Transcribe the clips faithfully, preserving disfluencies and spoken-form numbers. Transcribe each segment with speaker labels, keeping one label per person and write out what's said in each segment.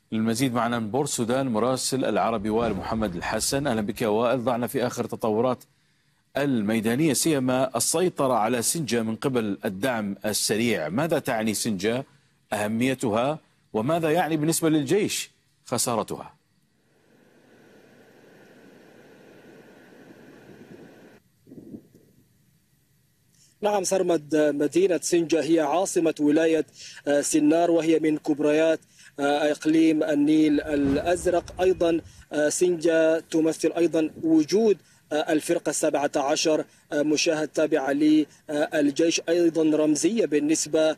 Speaker 1: للمزيد معنا من بور السودان مراسل العربي وائل محمد الحسن. أهلا بك وائل. ضعنا في آخر تطورات الميدانية سيما السيطرة على سنجة من قبل الدعم السريع. ماذا تعني سنجة؟ أهميتها وماذا يعني بالنسبة للجيش خسارتها؟
Speaker 2: نعم سرمد، مدينة سنجة هي عاصمة ولاية سنار وهي من كبريات إقليم النيل الأزرق. أيضا سنجة تمثل أيضا وجود الفرقة السابعة عشر مشاهد تابعة للجيش، أيضا رمزية بالنسبة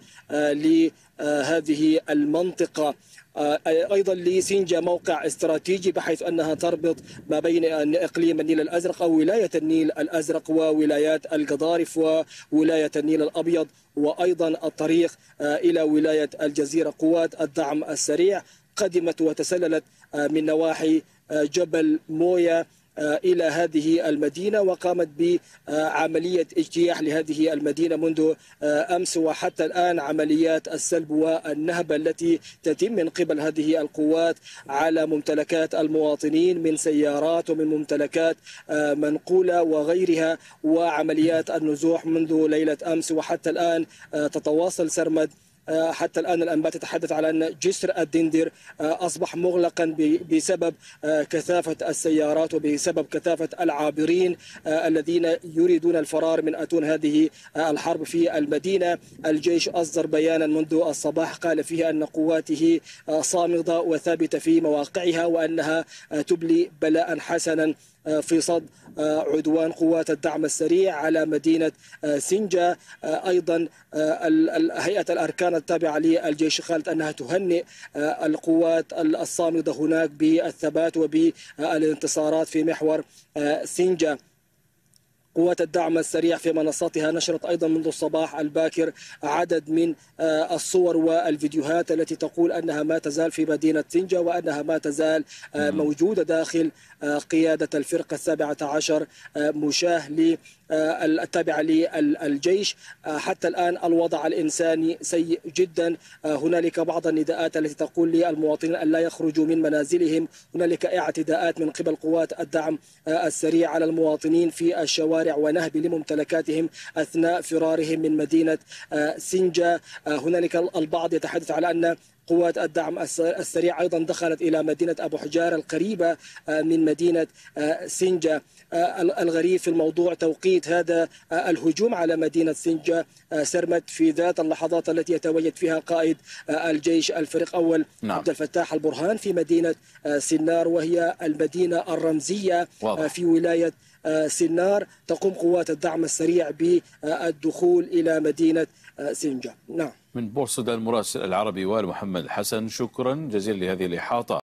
Speaker 2: لهذه المنطقة. أيضا لسنجة موقع استراتيجي بحيث أنها تربط ما بين إقليم النيل الأزرق أو ولاية النيل الأزرق وولايات القضارف وولاية النيل الأبيض، وأيضا الطريق إلى ولاية الجزيرة. قوات الدعم السريع قدمت وتسللت من نواحي جبل مويا إلى هذه المدينة وقامت بعملية اجتياح لهذه المدينة منذ أمس، وحتى الآن عمليات السلب والنهب التي تتم من قبل هذه القوات على ممتلكات المواطنين من سيارات ومن ممتلكات منقولة وغيرها، وعمليات النزوح منذ ليلة أمس وحتى الآن تتواصل سرمد. حتى الآن الأنباء تتحدث على أن جسر الدندر أصبح مغلقا بسبب كثافة السيارات وبسبب كثافة العابرين الذين يريدون الفرار من أتون هذه الحرب في المدينة. الجيش أصدر بيانا منذ الصباح قال فيه أن قواته صامدة وثابتة في مواقعها وأنها تبلي بلاء حسنا في صد عدوان قوات الدعم السريع على مدينة سنجة. أيضا هيئة الأركان التابعة للجيش قالت أنها تهنئ القوات الصامدة هناك بالثبات وبالانتصارات في محور سنجة. قوات الدعم السريع في منصاتها نشرت أيضا منذ الصباح الباكر عدد من الصور والفيديوهات التي تقول أنها ما تزال في مدينة سنجة وأنها ما تزال موجودة داخل قيادة الفرقة السابعة عشر مشاه التابعة للجيش. حتى الآن الوضع الإنساني سيء جدا. هنالك بعض النداءات التي تقول للمواطنين أن لا يخرجوا من منازلهم. هنالك اعتداءات من قبل قوات الدعم السريع على المواطنين في الشوارع ونهب لممتلكاتهم أثناء فرارهم من مدينة سنجة. هنالك البعض يتحدث على أن قوات الدعم السريع أيضا دخلت إلى مدينة أبو حجار القريبة من مدينة سنجة. الغريب في الموضوع توقيت هذا الهجوم على مدينة سنجة سرمت في ذات اللحظات التي يتواجد فيها قائد الجيش الفريق أول نعم. عبد الفتاح البرهان في مدينة سنار وهي المدينة الرمزية واضح. في ولاية سنار. تقوم قوات الدعم السريع بالدخول إلى مدينة سنجة. نعم.
Speaker 1: من بور السودان المراسل العربي وائل محمد الحسن، شكرا جزيلا لهذه الإحاطة.